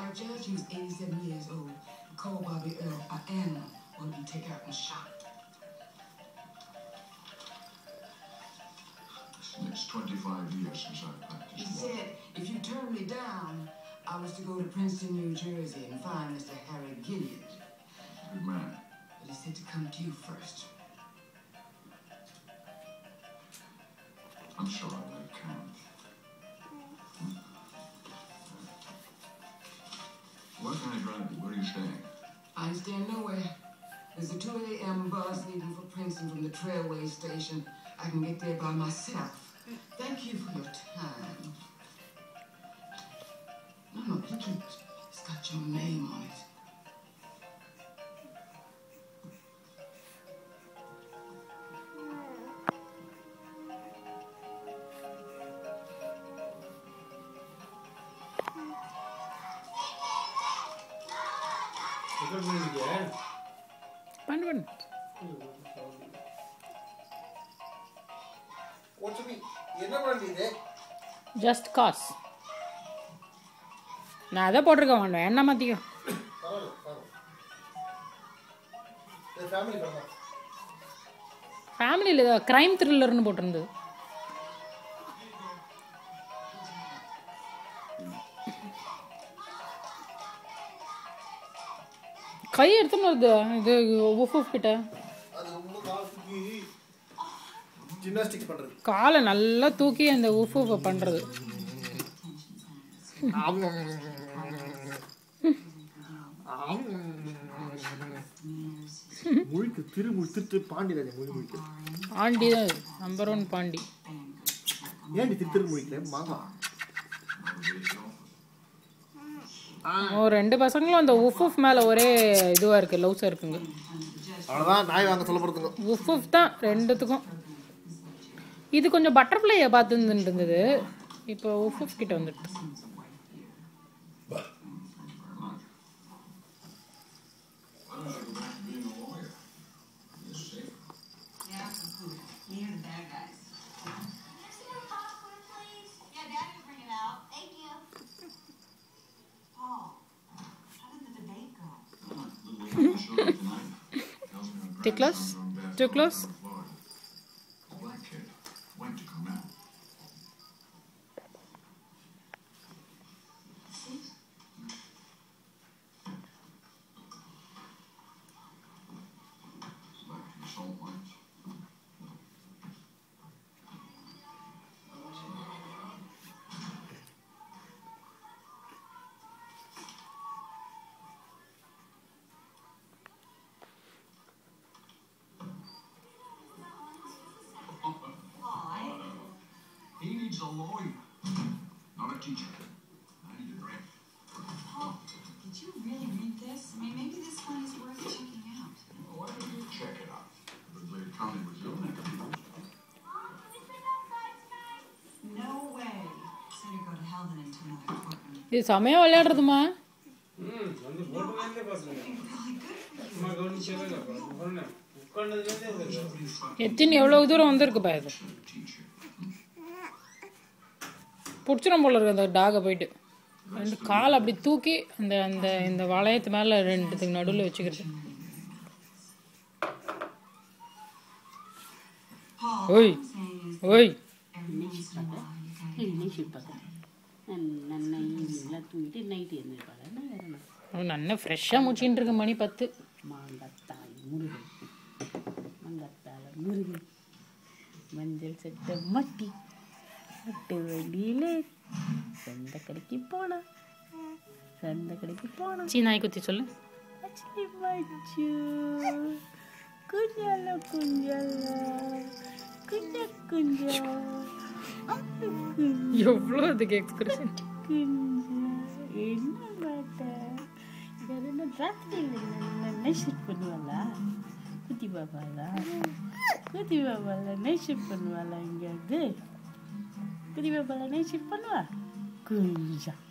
retired judge. He was 87 years old. Called Bobby Earl an animal. Wanted to take out and shot. It's 25 years since I practiced. He said, if you turn me down, I was to go to Princeton, New Jersey and find Mr. Harry Gilead. Good man. But he said to come to you first. I'm sorry, I can't. Where can I drive you? Where are you staying? I ain't staying nowhere. There's a 2 a.m. bus leaving for Princeton from the Trailway station. I can get there by myself. Thank you for your time. No, look at it. It's got your name on it. Just cause. நான் அதை போட்டிருக்க வேண்டாம் என்ன மாற்றிக்கோ. ஃபேமிலியில் ஏதோ crime த்ரில்லர்னு போட்டிருந்தது. கை எடுத்துன்னு வருது இது ஊஃப் கிட்ட. காலை நல்லா தூக்கி அந்த ஊஃப் பண்ணுறது. பாண்டி தான் நம்பர் 1 பாண்டி. ரெண்டு பசங்களும் அந்த உஃப் மேல ஒரே இதுவா இருக்கு, லவ்ஸா இருக்குங்க. அவ்வளவுதான் நாய் வாங்க சொல்ல போறதுங்க. உஃப் தான் ரெண்டுத்துக்கும். இது கொஞ்சம் பட்டர்ஃப்ளையை பார்த்து இருந்தது, இப்போ உஃப் கிட்ட வந்துடுது. Too close? Too close? He needs a lawyer, not a teacher. I need a drink. Oh, did you really read this? I mean, maybe this one is worth checking out. Well, why don't you check it out? The county was ill. Mom, can we sleep outside tonight? No way. Better go to hell than into another courtroom. இது சமயம் விளையாடுறதுமா. எத்தனை எவ்வளவு தூரம் வந்திருக்கு பா இது. பிடிச்சிடும் போல இருக்கு அந்த டாகை போயிட்டு. ரெண்டு கால் அப்படி தூக்கி அந்த அந்த இந்த வளையத்து மேலே ரெண்டுத்துக்கு நடுவில் வச்சுக்கிறது. ஓய் ஓய் அவன் நல்லா ஃப்ரெஷ்ஷாக முடிச்சுட்டு இருக்கு. மணி 10. மஞ்சள் சட்டை மட்டி மட்டு வண்டியிலே சந்தை கடைக்கு போனா சீ நாய் குத்தி சொல்லு. குஞ்சால குஞ்சால குஞ்ச குஞ்சா எவ்வளோ அதுக்கு எக்ஸ்பிரஷன். என்ன பாட்டா என்ன ராத்திரி நைட் ஷூட் பண்ணுவாளா? குத்தி பாப்பாளா நைட் ஷூட் பண்ணுவாளா? இங்கே குத்தி பாப்பாளா நைட் ஷூட் பண்ணுவா? குஞ்சா